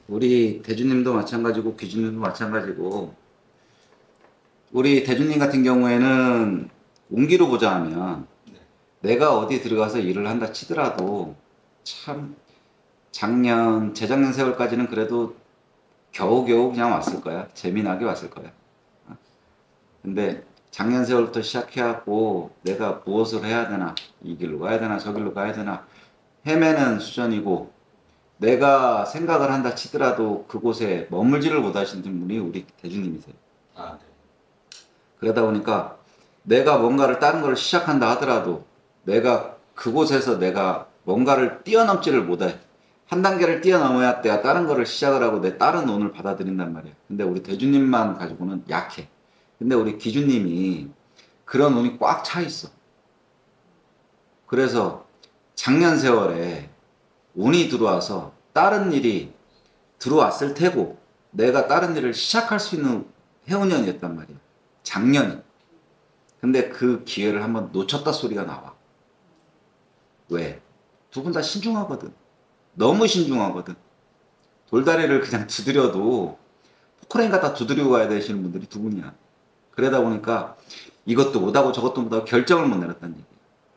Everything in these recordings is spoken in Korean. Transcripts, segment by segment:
우리 대주님도 마찬가지고 귀주님도 마찬가지고 우리 대주님 같은 경우에는 운기로 보자 하면 내가 어디 들어가서 일을 한다 치더라도 참 작년, 재작년 세월까지는 그래도 겨우겨우 그냥 왔을 거야. 재미나게 왔을 거야. 근데 작년 세월부터 시작해갖고 내가 무엇을 해야 되나, 이 길로 가야 되나, 저 길로 가야 되나 헤매는 수준이고 내가 생각을 한다 치더라도 그곳에 머물지를 못하시는 분이 우리 대주님이세요. 아, 네. 그러다 보니까 내가 뭔가를 다른 걸 시작한다 하더라도 내가 그곳에서 내가 뭔가를 뛰어넘지를 못해. 한 단계를 뛰어넘어야 내가 다른 거를 시작을 하고 내 다른 운을 받아들인단 말이야. 근데 우리 대주님만 가지고는 약해. 근데 우리 기주님이 그런 운이 꽉 차 있어. 그래서 작년 세월에 운이 들어와서 다른 일이 들어왔을 테고 내가 다른 일을 시작할 수 있는 해운년이었단 말이야. 작년이. 근데 그 기회를 한번 놓쳤다 소리가 나와. 왜? 두 분 다 신중하거든. 너무 신중하거든. 돌다리를 그냥 두드려도 포크레인 갖다 두드리고 가야 되시는 분들이 두 분이야. 그러다 보니까 이것도 못하고 저것도 못하고 결정을 못 내렸다는 얘기야.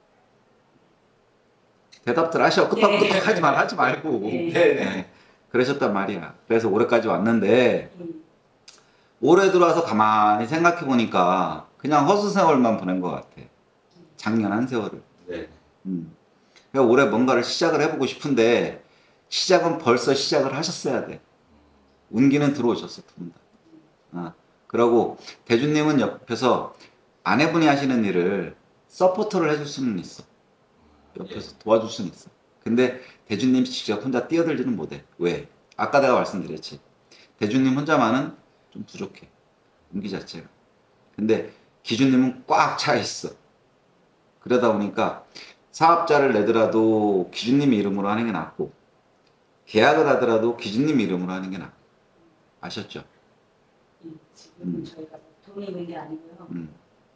대답들 하셔. 끄떡끄떡 하지 말고. 네. 그러셨단 말이야. 그래서 올해까지 왔는데 올해 들어와서 가만히 생각해 보니까 그냥 허수 세월만 보낸 것 같아. 작년 한 세월을. 네. 그러니까 올해 뭔가를 시작을 해보고 싶은데 시작은 벌써 시작을 하셨어야 돼. 운기는 들어오셨어, 두 분 다. 그러고 대주님은 옆에서 아내분이 하시는 일을 서포터를 해줄 수는 있어. 옆에서 도와줄 수는 있어. 근데 대주님 직접 혼자 뛰어들지는 못해. 왜? 아까 내가 말씀드렸지. 대주님 혼자만은 좀 부족해. 운기 자체가. 근데 기주님은 꽉 차 있어. 그러다 보니까 사업자를 내더라도 기주님 이름으로 하는 게 낫고 계약을 하더라도 기주님 이름으로 하는 게 낫고. 아셨죠? 지금 저희가 돈이 있는 게 아니고요. 그리고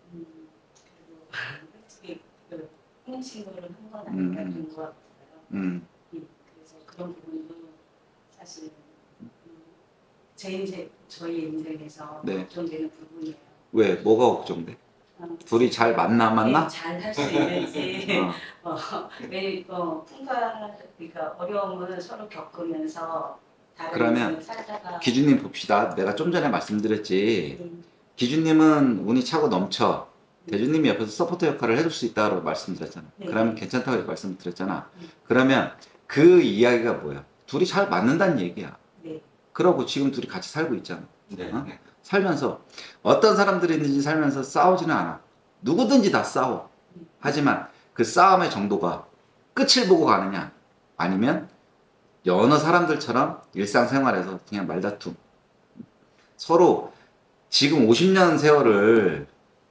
솔직히 혼인신고를 한 건 아니라 된 것 같아요. 그래서 그런 부분도 사실 저희 인생에서 걱정되는 부분이에요. 왜? 뭐가 걱정돼? 둘이 잘 맞나? 잘 할 수 있는지. 매일 그러니까 어려움을 서로 겪으면서 그러면 기주님 봅시다. 내가 좀 전에 말씀드렸지. 기주님은 운이 차고 넘쳐. 대주님이 옆에서 서포터 역할을 해줄 수 있다고 말씀드렸잖아. 그러면 괜찮다고 말씀드렸잖아. 그러면 그 이야기가 뭐야? 둘이 잘 맞는다는 얘기야. 그러고 지금 둘이 같이 살고 있잖아. 살면서 어떤 사람들이든지 살면서 싸우지는 않아. 누구든지 다 싸워. 하지만 그 싸움의 정도가 끝을 보고 가느냐 아니면 여러 사람들처럼 일상생활에서 그냥 말다툼. 서로 지금 50년 세월을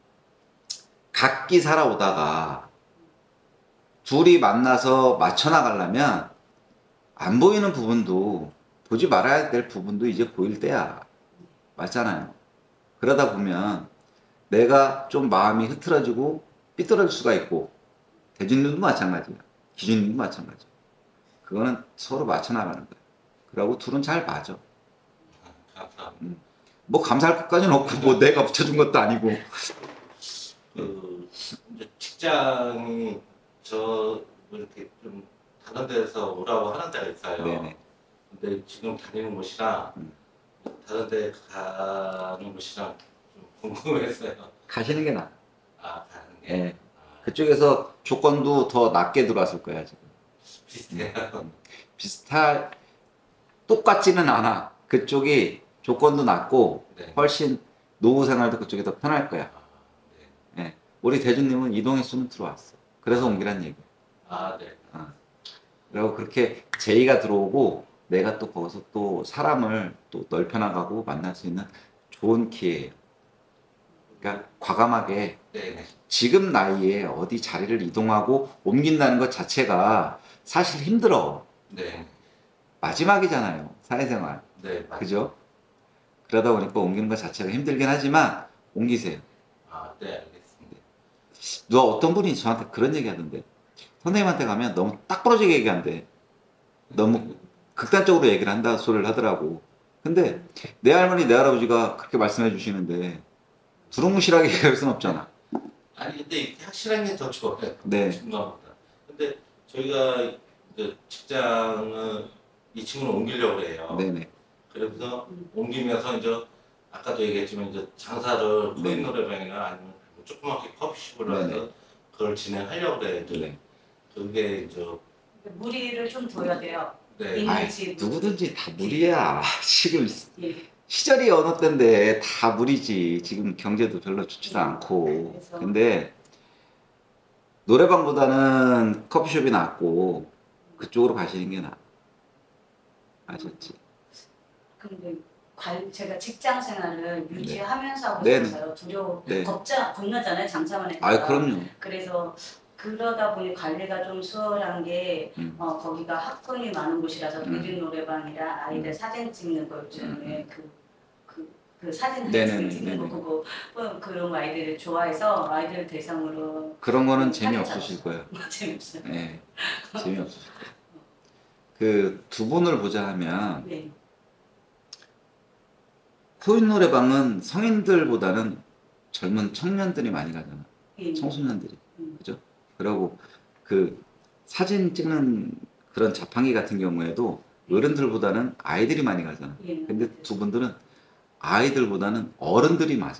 각기 살아오다가 둘이 만나서 맞춰나가려면 안 보이는 부분도 보지 말아야 될 부분도 이제 보일 때야. 맞잖아요. 그러다 보면 내가 좀 마음이 흐트러지고 삐뚤어질 수가 있고 대주님도 마찬가지야. 기주님도 마찬가지야. 그거는 서로 맞춰나가는 거야. 그러고 둘은 잘 맞아. 뭐 감사할 것까지는 없고 뭐 내가 붙여준 것도 아니고. 직장이 저 이렇게 좀 다른 데서 오라고 하는 데가 있어요. 네네. 근데 지금 다니는 곳이랑 다른 데 가는 곳이랑 좀 궁금했어요. 가시는 게 나아. 가는 게? 네. 그쪽에서 조건도 더 낮게 들어왔을 거야 지금. 비슷해요. 똑같지는 않아. 그쪽이 조건도 낮고 훨씬 노후 생활도 그쪽이 더 편할 거야. 네. 우리 대주님은 이동의 수는 들어왔어. 그래서 옮기란 얘기야. 네. 그리고 그렇게 제의가 들어오고 내가 또 거기서 또 사람을 또 넓혀나가고 만날 수 있는 좋은 기회예요. 그러니까 과감하게 지금 나이에 어디 자리를 이동하고 옮긴다는 것 자체가 사실 힘들어. 마지막이잖아요. 사회생활. 그죠? 그러다 보니까 옮기는 것 자체가 힘들긴 하지만 옮기세요. 네, 알겠습니다. 누가 어떤 분이 저한테 그런 얘기 하던데 선생님한테 가면 너무 딱 부러지게 얘기한대. 너무 극단적으로 얘기를 한다 소리를 하더라고. 근데 내 할머니, 내 할아버지가 그렇게 말씀해 주시는데 두루뭉실하게 얘기할 수는 없잖아. 아니 근데 이게 확실한 게 더 좋아요. 네. 중간보다. 근데 저희가 이제 직장을 이 친구는 옮기려고 해요. 네네. 그래서 옮기면서 이제 아까도 얘기했지만 이제 장사를 코인 네. 노래방이나 아니면 뭐 조그맣게 커피숍으로 네네. 해서 그걸 진행하려고 해요. 이제. 네. 그게 이제 무리를 좀 둬야 돼요. 네. 아이, 이미지 누구든지 다 무리야. 지금 예. 시절이 어느 때인데 다 무리지. 지금 경제도 별로 좋지도 않고. 그래서- 근데 노래방보다는 커피숍이 낫고 그쪽으로 가시는 게 나아. 아셨지? 근데 제가 직장 생활을 유지하면서 하고 네네. 있어요. 두려워. 네. 겁나잖아요. 장사만 해도. 아, 그럼요. 그래서 그러다 보니 관리가 좀 수월한 게 거기가 학군이 많은 곳이라서 누린 노래방이라 아이들 사진 찍는 거 요즘에 그 사진 네네네, 찍는 거 네네. 보고 그런 거 아이들이 좋아해서 아이들 대상으로 그런 거는 사진 재미없으실 거예요. 재밌어요. 네. 재미없으실 거예요. 그 두 분을 보자 하면 네. 코인 노래방은 성인들보다는 젊은 청년들이 많이 가잖아. 예. 청소년들이. 음. 그죠? 그리고 그 사진 찍는 그런 자판기 같은 경우에도 어른들보다는 아이들이 많이 가잖아. 예. 근데 두 분들은 아이들보다는 어른들이 맞아.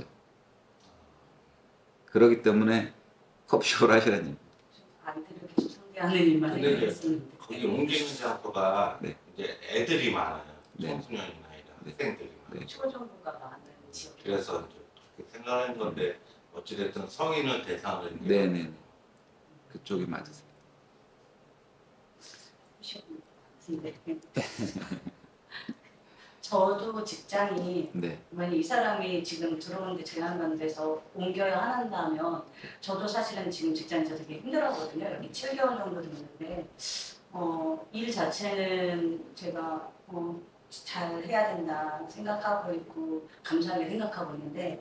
그렇기 때문에 커피숍을 하시라는 얘기. 아이들을 계속 상대하는 일만 근데 이제 했었는데. 거기 옮기는 장소가 네. 이제 애들이 많아요. 네. 청소년이나 아니라 네. 학생들이 많아요. 네. 초중고가 많은 지역. 그래서 이제 그렇게 생각하는 건데 어찌됐든 성인을 대상으로 이렇게 네네. 그쪽이 맞으세요. 네. 저도 직장이 네. 만약 이 사람이 지금 들어오는데 제한반대에서 옮겨야 한다면 저도 사실은 지금 직장에서 되게 힘들어하거든요. 여기 7개월 정도 됐는데 일 자체는 제가 잘 해야 된다 생각하고 있고 감사하게 생각하고 있는데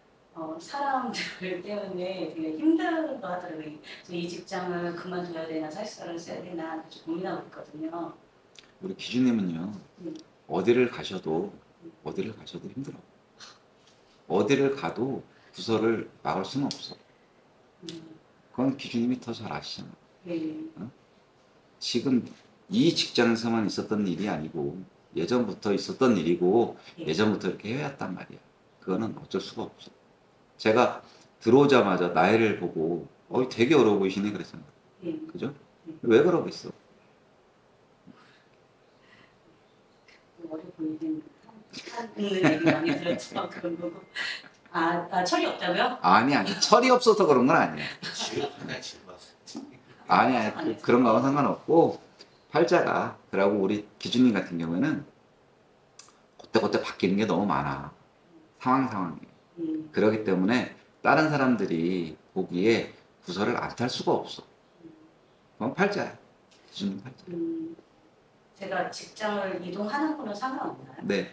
사람들 때문에 되게 힘들어 하더라고요. 그래서 이 직장을 그만둬야 되나 사직서를 써야 되나 고민하고 있거든요. 우리 기준님은요. 어디를 가셔도 힘들어. 어디를 가도 부서를 막을 수는 없어. 그건 기준님이 더 잘 아시잖아. 네. 지금 이 직장에서만 있었던 일이 아니고 예전부터 있었던 일이고 예전부터 이렇게 해왔단 말이야. 그거는 어쩔 수가 없어. 제가 들어오자마자 나이를 보고 되게 어려워 보이시네 그랬잖아. 그죠? 왜 그러겠어? 어려 보이는 얘기 많이 들었죠. 그런 거고. 철이 없다고요? 아니 철이 없어서 그런 건 아니야. 지옥이나 지옥. 아니 그런 거하고 상관없고 팔자가 그러고 우리 기준님 같은 경우에는 그때 바뀌는 게 너무 많아. 상황이. 그렇기 때문에 다른 사람들이 보기에 부서를 안 탈 수가 없어. 그건 팔자야. 기준님 팔자. 제가 직장을 이동하는 거는 상관없나요? 네.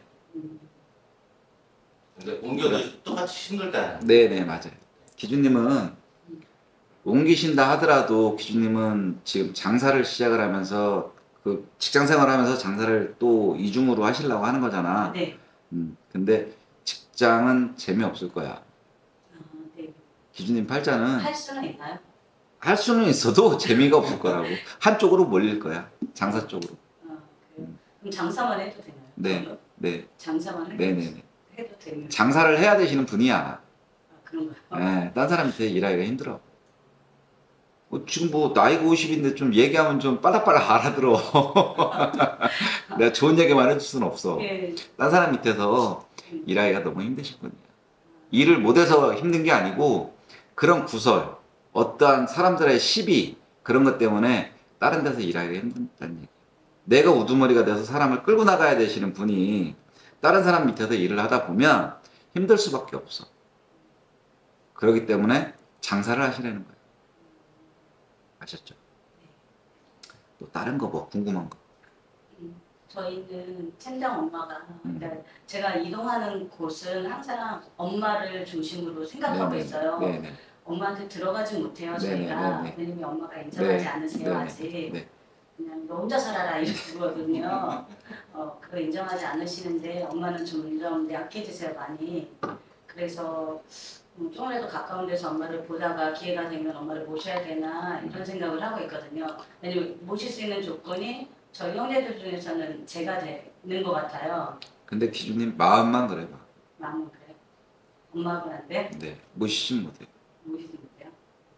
근데 옮겨도 똑같이 힘들다. 네네 맞아요. 기준님은 옮기신다 하더라도 기준님은 지금 장사를 시작을 하면서 그 직장 생활하면서 장사를 또 이중으로 하시려고 하는 거잖아. 네. 근데 직장은 재미없을 거야. 네. 기준님 팔자는 할 수는 있나요? 할 수는 있어도 재미가 없을 거라고. 한쪽으로 몰릴 거야. 장사 쪽으로. 그래요? 그럼 장사만 해도 되나요? 네. 그러면? 네. 장사만 네네네. 해도 되면 장사를 해야 되시는 분이야. 그런가요? 네. 딴 사람 밑에 일하기가 힘들어. 지금 나이가 50인데 좀 얘기하면 좀 빨라빨라 알아들어. 내가 좋은 얘기만 해줄 수는 없어. 예. 딴 사람 밑에서 일하기가 너무 힘드실 분이야. 일을 못해서 힘든 게 아니고 그런 구설, 어떠한 사람들의 시비 그런 것 때문에 다른 데서 일하기가 힘들다는 얘기야. 내가 우두머리가 돼서 사람을 끌고 나가야 되시는 분이 다른 사람 밑에서 일을 하다 보면 힘들 수밖에 없어. 그렇기 때문에 장사를 하시라는 거야. 아셨죠? 또 다른 거 궁금한 거? 저희는 친정 엄마가 그러니까 제가 이동하는 곳은 항상 엄마를 중심으로 생각하고 네네. 있어요. 네네. 엄마한테 들어가지 못해요. 네네. 저희가 네네. 왜냐면 엄마가 인정하지 네. 않으세요 네네. 아직. 네. 그냥 너 혼자 살아라 이러거든요. 그거 인정하지 않으시는데 엄마는 점점 약해지세요 많이. 그래서 조금이라도 가까운 데서 엄마를 보다가 기회가 되면 엄마를 모셔야 되나 이런 생각을 하고 있거든요. 왜냐면 모실 수 있는 조건이 저희 형제들 중에서는 제가 되는 것 같아요. 근데 기준님 마음만 그래 봐. 마음은 그래요. 엄마는 안 돼? 네, 모시진 못해. 모시지 못해요?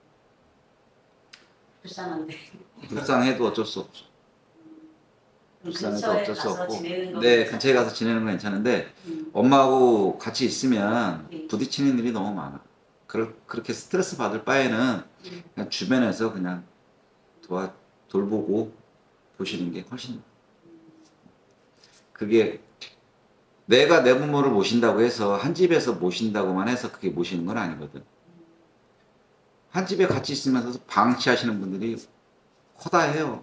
불쌍한데. 불쌍해도 어쩔 수 없어. 불쌍해도 근처에 어쩔 수 가서 없고. 지내는 거 네, 근처에 가서 지내는 건 괜찮은데 음. 엄마하고 같이 있으면 네. 부딪히는 일이 너무 많아. 그렇게 스트레스 받을 바에는 그냥 주변에서 그냥 돌보고 보시는 게 훨씬 나아. 그게 내가 내 부모를 모신다고 해서 한 집에서 모신다고만 해서 그게 모시는 건 아니거든. 한 집에 같이 있으면서 방치하시는 분들이 허다해요.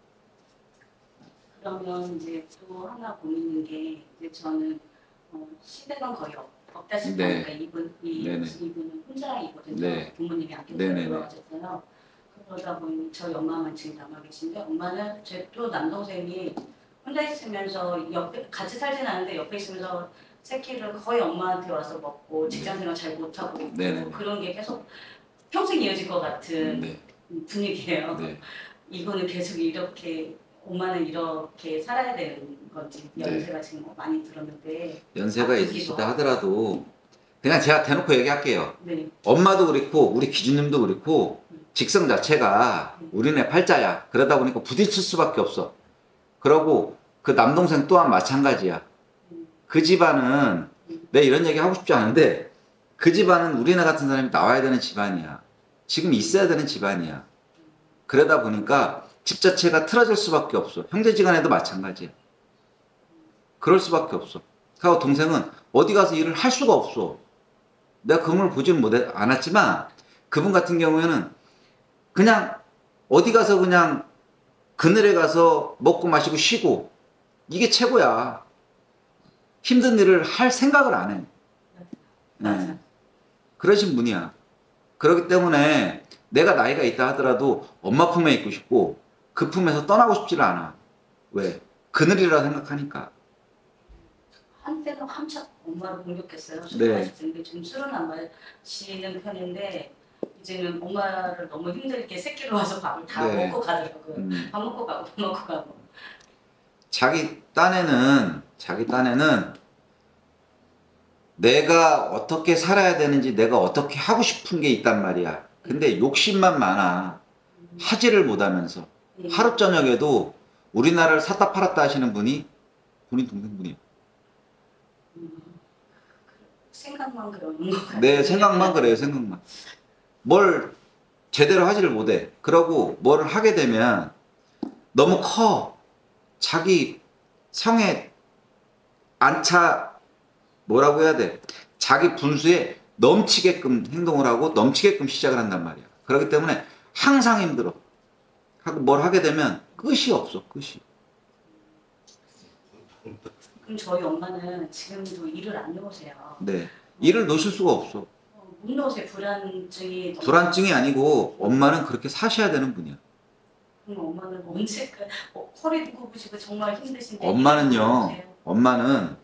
그러면 이제 또 하나 고민인 게 이제 저는 시댁은 거의 없다시피 네. 하니까 네네. 이분은 혼자이거든요. 네. 부모님이 안 네네네. 계셨어요. 그러다 보니 저희 엄마만 지금 남아 계신데 엄마는 제 또 남동생이 혼자 있으면서 옆에 같이 살진 않는데 옆에 있으면서 새끼를 거의 엄마한테 와서 먹고 직장생활 잘 못하고 네네. 그런 게 계속 평생 이어질 것 같은 네. 분위기예요. 네. 이거는 계속 이렇게 엄마는 이렇게 살아야 되는 건지 연세가 지금 많이 들었는데 연세가 아프기도 있으시다 하고. 하더라도 그냥 제가 대놓고 얘기할게요. 네. 엄마도 그렇고 우리 기준님도 그렇고 직성 자체가 우리네 팔자야. 그러다 보니까 부딪힐 수밖에 없어. 그러고 그 남동생 또한 마찬가지야. 그 집안은 내 이런 얘기 하고 싶지 않은데 그 집안은 우리네 같은 사람이 나와야 되는 집안이야. 지금 있어야 되는 집안이야. 그러다 보니까 집 자체가 틀어질 수밖에 없어. 형제지간에도 마찬가지야. 그럴 수밖에 없어. 그리고 동생은 어디 가서 일을 할 수가 없어. 내가 그분을 보지는 않았지만 그분 같은 경우에는 그냥 어디 가서 그냥 그늘에 가서 먹고 마시고 쉬고 이게 최고야. 힘든 일을 할 생각을 안 해. 네. 그러신 분이야. 그렇기 때문에 내가 나이가 있다 하더라도 엄마 품에 있고 싶고 그 품에서 떠나고 싶지를 않아. 왜? 그늘이라 생각하니까. 한때는 한참 엄마를 공격했어요. 술 네. 마실 때인데 좀 술은 안 마시는 편인데 이제는 엄마를 너무 힘들게 새끼로 와서 밥을 다 네. 먹고 가더라고요. 밥 먹고 가고 밥 먹고 가고. 자기 딴에는 내가 어떻게 살아야 되는지 내가 어떻게 하고 싶은 게 있단 말이야. 근데 욕심만 많아. 하지를 못하면서 네. 하루 저녁에도 우리나라를 샀다 팔았다 하시는 분이 본인 동생분이에요. 생각만 그러는 것 같아요. 내 생각만 그래요. 생각만. 뭘 제대로 하지를 못해. 그러고 뭘 하게 되면 너무 커. 자기 성에 안차 뭐라고 해야 돼. 자기 분수에 넘치게끔 행동을 하고 넘치게끔 시작을 한단 말이야. 그렇기 때문에 항상 힘들어. 하고 뭘 하게 되면 끝이 없어. 끝이. 그럼 저희 엄마는 지금도 일을 안 놓으세요. 네. 일을 놓으실 수가 없어. 못 놓으세요. 불안증이 너무. 불안증이 아니고 엄마는 그렇게 사셔야 되는 분이야. 그럼 엄마는 언제까 허리도 굽으시고 정말 힘드신데. 엄마는요. 엄마는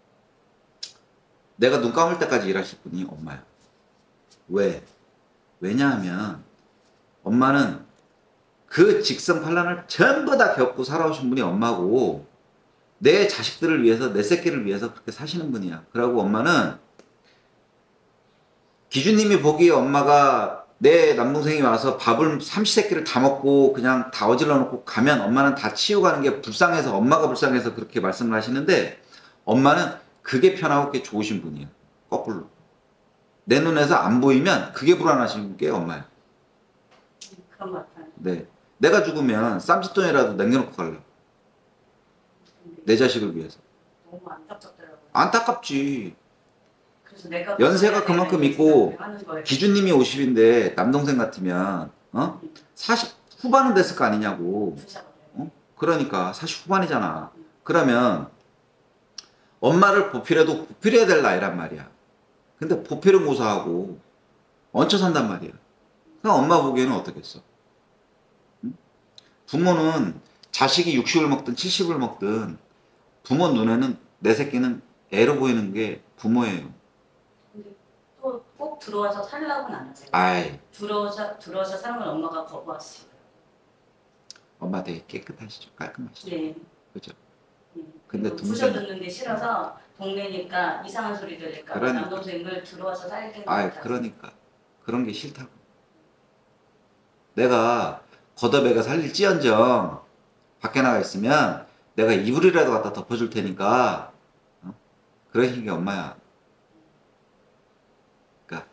내가 눈 감을 때까지 일하실 분이 엄마야. 왜? 왜냐하면 엄마는 그 직성팔란을 전부 다 겪고 살아오신 분이 엄마고 내 자식들을 위해서 내 새끼를 위해서 그렇게 사시는 분이야. 그러고 엄마는 기준님이 보기에 엄마가 내 남동생이 와서 밥을 삼시세끼를 다 먹고 그냥 다 어질러 놓고 가면 엄마는 다 치우고 가는 게 불쌍해서 엄마가 불쌍해서 그렇게 말씀을 하시는데 엄마는 그게 편하고 그게 좋으신 분이에요. 거꾸로. 내 눈에서 안 보이면 그게 불안하신 게 엄마야. 그런 것 같아요. 네. 내가 죽으면 쌈짓돈이라도 남겨놓고 갈래. 내 자식을 위해서. 너무 안타깝더라고요. 안타깝지. 그래서 내가 연세가 그만큼 있고 기준님이 50인데 남동생 같으면 40 후반은 됐을 거 아니냐고. 그러니까 40 후반이잖아. 그러면 엄마를 보필해도 보필해야 될 나이란 말이야. 근데 보필은 고사하고 얹혀 산단 말이야. 그럼 엄마 보기에는 어떻겠어? 응? 부모는 자식이 60을 먹든 70을 먹든 부모 눈에는 내 새끼는 애로 보이는 게 부모예요. 근데 또 꼭 들어와서 살라고는 안 하세요. 아이, 들어와서 사는 건 엄마가 거부하시고요. 엄마 되게 깨끗하시죠? 깔끔하시죠? 네. 그죠? 근데 근데 부셔 듣는 게 싫어서 동네니까 이상한 소리 들릴까 봐 그러니까. 남동생을 들어와서 살게 아이, 그러니까. 그런 게 싫다고. 내가 걷어배가 살릴지언정 밖에 나가 있으면 내가 이불이라도 갖다 덮어줄 테니까 그러신 게 엄마야. 그러니까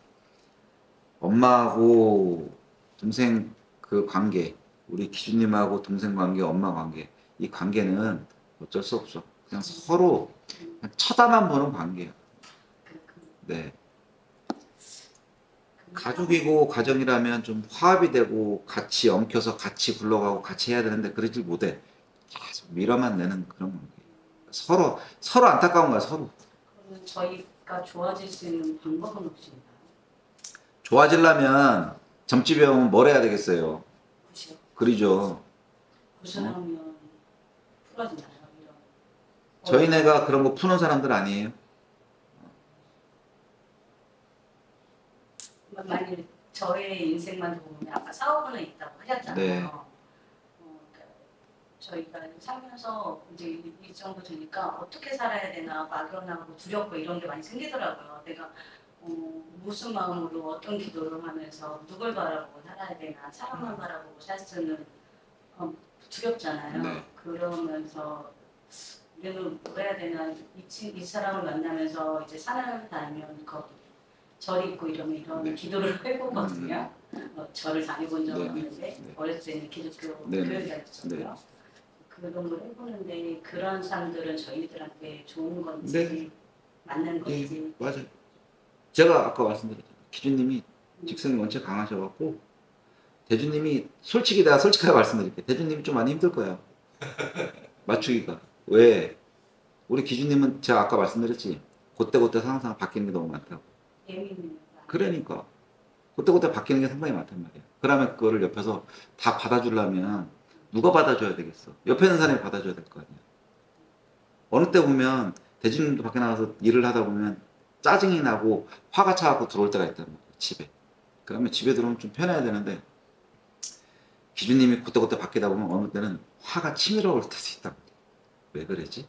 엄마하고 동생 그 관계, 우리 기준님하고 동생 관계, 엄마 관계, 이 관계는 어쩔 수 없어. 그냥 서로 그냥 쳐다만 보는 관계야. 네. 가족이고 가정이라면 좀 화합이 되고 같이 엉켜서 같이 굴러가고 같이 해야 되는데 그러질 못해. 계속 밀어만 내는 그런 관계. 서로 안타까운 거야, 서로. 그러면 저희가 좋아질 수 있는 방법은 없습니다. 좋아지려면 점집에 오면 뭘 해야 되겠어요? 그죠? 그러죠. 구슬하면 풀어지나요? 이런. 저희네가 그런 거 푸는 사람들 아니에요? 만일 저의 인생만 보면 아까 사업은 있다고 하셨잖아요. 네. 그러니까 저희가 살면서 이제 이 정도 되니까 어떻게 살아야 되나 막연하고 두렵고 이런 게 많이 생기더라고요. 내가 무슨 마음으로 어떤 기도를 하면서 누굴 바라보고 살아야 되나 사람만 바라보고 살 수는 두렵잖아요. 네. 그러면서 우리는 뭐 해야 되나 이 사람을 만나면서 이제 산을 다니면 거기 절이 있고 이런 네. 기도를 해보거든요. 절을 다녀본 적은 네. 없는데 네. 어렸을 때는 기독교 네. 교육이 있었고요. 그런 걸 해보는데 그런 사람들은 저희들한테 좋은 건지 네. 맞는 예, 건지 맞아요. 제가 아까 말씀드렸잖아요. 기준님이 직성이 원체 강하셔갖고 대주님이 솔직히 내가 솔직하게 말씀드릴게요. 대주님이 좀 많이 힘들 거예요. 맞추기가. 왜? 우리 기준님은 제가 아까 말씀드렸지. 그때그때 상황상 바뀌는 게 너무 많다고. 예민해요. 그러니까 그때그때 바뀌는 게 상당히 많단 말이야. 그러면 그거를 옆에서 다 받아주려면 누가 받아줘야 되겠어? 옆에 있는 사람이 받아줘야 될 거 아니야. 어느 때 보면 대주님도 밖에 나가서 일을 하다 보면 짜증이 나고 화가 차갖고 들어올 때가 있단 말이야. 집에. 그러면 집에 들어오면 좀 편해야 되는데 기준님이 그때그때 바뀌다 보면 어느 때는 화가 치밀어 올 때도 있단 말이야. 왜 그러지?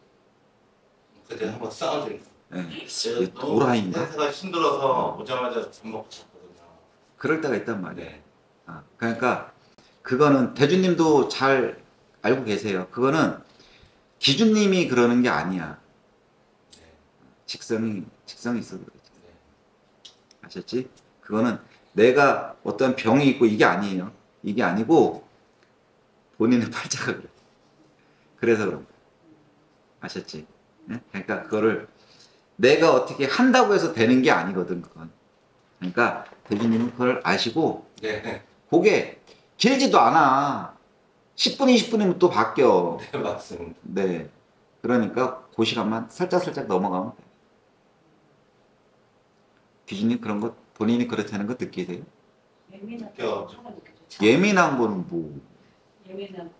그때 한번 싸워드릴게요. 예. 제가 이게 도라인가? 회사가 힘들어서 오자마자 밥 먹고 잤거든요. 그럴 때가 있단 말이야. 네. 그러니까 그거는 대주님도 잘 알고 계세요. 그거는 기준님이 그러는 게 아니야. 네. 직성이 있어서 그러지. 네. 아셨지? 그거는 내가 어떤 병이 있고 이게 아니에요. 이게 아니고 본인의 팔자가 그래. 그래서 그런 거야. 아셨지? 네? 그러니까 그거를 내가 어떻게 한다고 해서 되는 게 아니거든, 그건. 그러니까 대주님은 그걸 아시고 네. 그게 길지도 않아. 10분, 20분이면 또 바뀌어. 네, 맞습니다. 네. 그러니까 그 시간만 살짝 넘어가면 돼. 기준님 그런 거 본인이 그렇다는 거 느끼세요? 예민하고 화가 느껴져. 예민한 거는 뭐? 예민하고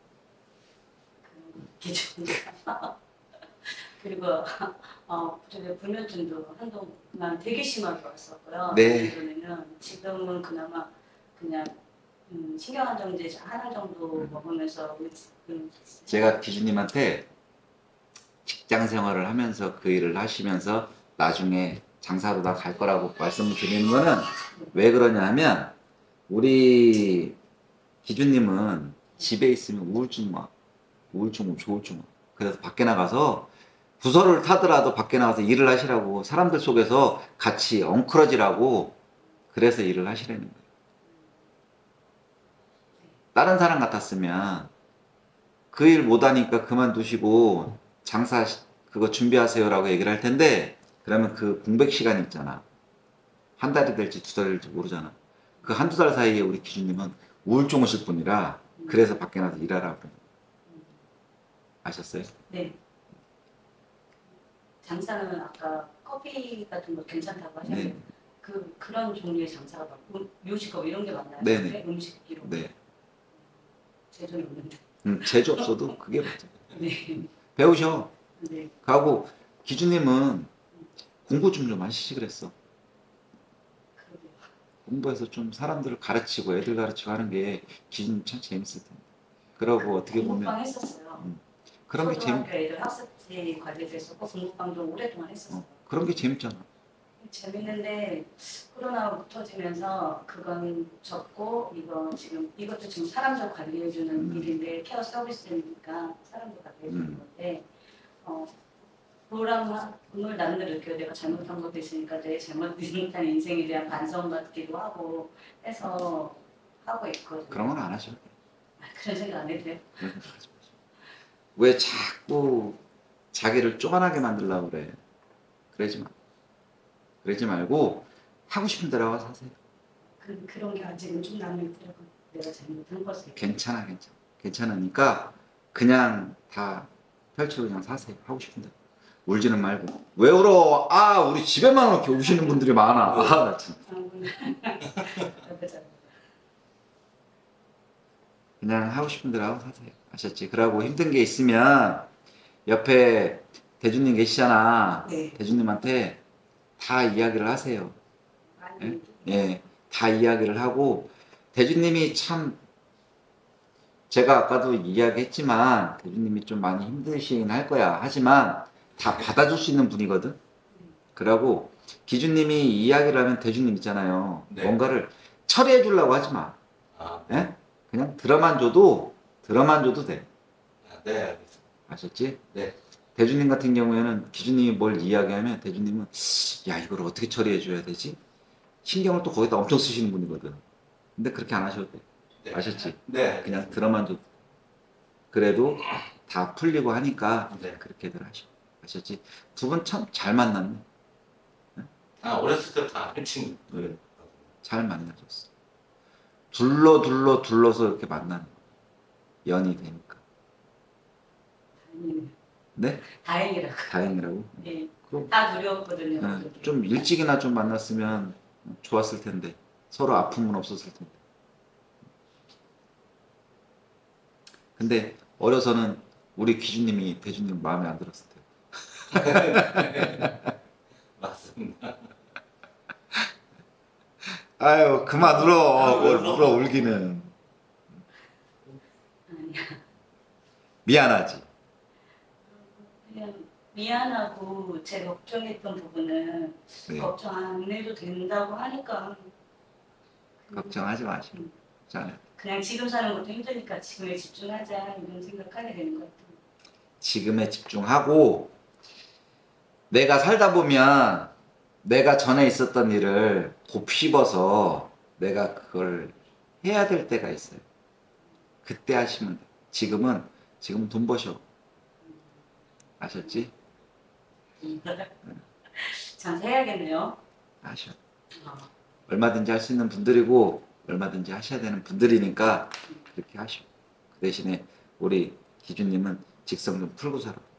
그런 기준. 그리고 저기 불면증도 한동안 되게 심하게 왔었고요. 네. 예전에는 지금은 그나마 그냥 신경안정제 하나 정도 먹으면서 제가 기준님한테 직장 생활을 하면서 그 일을 하시면서 나중에 장사로 다 갈 거라고 말씀을 드리는 거는 왜 그러냐 하면 우리 기준님은 집에 있으면 우울증 조울증 와. 그래서 밖에 나가서 부서를 타더라도 밖에 나가서 일을 하시라고 사람들 속에서 같이 엉클어지라고 그래서 일을 하시라는 거예요. 다른 사람 같았으면 그 일 못하니까 그만두시고 장사 그거 준비하세요라고 얘기를 할 텐데 그러면 그 공백 시간이 있잖아. 한 달이 될지 두 달이 될지 모르잖아. 그 한두 달 사이에 우리 기준님은 우울증 오실 분이라 그래서 밖에 나가서 일하라고. 아셨어요? 네. 장사는 아까 커피 같은 거 괜찮다고 하셨는데 네. 그런 종류의 장사가 막 묘식업 이런 게 많나요? 네네. 음식 이런 거? 네. 제 돈이 없는데. 재주 없어도 그게 맞아. 네. 배우셔. 네. 하고 기준님은 공부 좀 하시지 그랬어. 그러게요. 공부해서 좀 사람들을 가르치고 애들 가르치고 하는 게 기준님 참 재밌을 텐데. 그러고 어떻게 공부방 보면 했었어요. 그런 게 초등학교 애들 학습지 관리돼서 공부방도 오랫동안 했었어요. 그런 게 재밌잖아. 재밌는데 코로나가 터지면서 그건 접고 이것도 지금 사람들 관리해주는 일인데 케어 서비스니까 사람들 관리해주는 건데 보람을 나름대로 느껴요. 내가 잘못한 것도 있으니까 내 잘못한 인생에 대한 반성 같기도 하고 해서 하고 있거든요. 그런 건 안 하셔도 돼. 그런 생각 안 해도 돼요? 그런 생각 하지 마시고. 왜 자꾸 자기를 쪼만하게 만들려고 그래. 그러지 마. 그러지 말고 하고 싶은 대로 하고 사세요. 그런 게 아직은 좀 남아있더라고요. 내가 잘못한 것을. 괜찮아. 괜찮으니까 그냥 다 펼치고 그냥 사세요. 하고 싶은 대로. 울지는 말고. 왜 울어? 아, 우리 집에만 이렇게 우시는 분들이 많아. 아, 나 참. 그냥 하고 싶은 대로 하고 사세요. 아셨지? 그러고 힘든 게 있으면 옆에 대주님 계시잖아. 네. 대주님한테 다 이야기를 하세요. 많이 예, 다 이야기를 하고 대주님이 참 제가 아까도 이야기했지만 대주님이 좀 많이 힘드시긴 할 거야. 하지만 다 받아줄 수 있는 분이거든. 그러고 기준님이 이야기를 하면 대주님 있잖아요. 네. 뭔가를 처리해 주려고 하지 마. 아, 예? 그냥 들어만 줘도 돼. 네, 알겠습니다. 아셨지? 네. 대주님 같은 경우에는 기준님이 뭘 이야기하면 대주님은 야 이걸 어떻게 처리해 줘야 되지? 신경을 또 거기다 엄청 쓰시는 분이거든. 근데 그렇게 안 하셔도 돼. 네. 아셨지? 네. 그냥 들어만 줘도 돼. 그래도 다 풀리고 하니까 네. 그렇게들 하셔. 아셨지? 두 분 참 잘 만났네. 아, 어렸을 때부터 아는 친구. 네. 잘 만나셨어. 둘러서 이렇게 만나는 연이 되니까. 다행이네요. 네? 다행이라고. 다행이라고. 네. 그럼 다 두려웠거든요. 좀 일찍이나 좀 만났으면 좋았을 텐데 서로 아픔은 없었을 텐데. 근데 어려서는 우리 기준님이 대주님 마음에 안 들었을 때. 맞습니다. 아유 그만 울어. 뭘 울어 울기는. 아니야. 미안하지. 그냥 미안하고 제 걱정했던 부분은 네. 걱정 안 해도 된다고 하니까 걱정하지 마시고. 자, 그냥 지금 사는 것도 힘드니까 지금에 집중하자 이런 생각하게 되는 것 같아요. 지금에 집중하고 내가 살다 보면 내가 전에 있었던 일을 곱씹어서 내가 그걸 해야 될 때가 있어요. 그때 하시면 돼. 지금 돈 버셔. 아셨지? 장사해야겠네요. 아셔. 어. 얼마든지 할 수 있는 분들이고 얼마든지 하셔야 되는 분들이니까 그렇게 하시오. 그 대신에 우리 기준님은 직성 좀 풀고 살아.